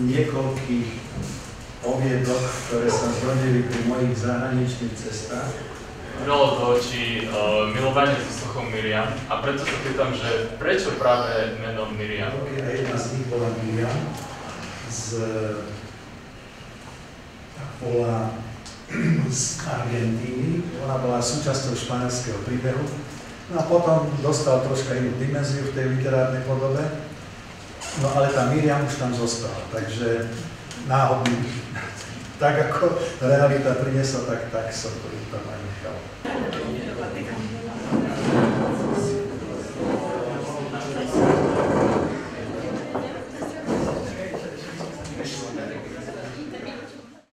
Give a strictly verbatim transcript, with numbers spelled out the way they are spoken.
niekoľkých poviedok, ktoré sa zrodili pri mojich zahraničných cestách. Udalo do očí uh, milovanie so sochou Miriam a preto sa pýtam, že prečo práve meno Miriam? A jedna z nich bola Miriam, z, bola z Argentíny, ona bola súčasťou španielského príbehu. No a potom dostal troška inú dimenziu v tej literárnej podobe, no ale tá Miriam už tam zostala, takže náhodný, tak ako realita priniesla, tak, tak som to tam aj nechal.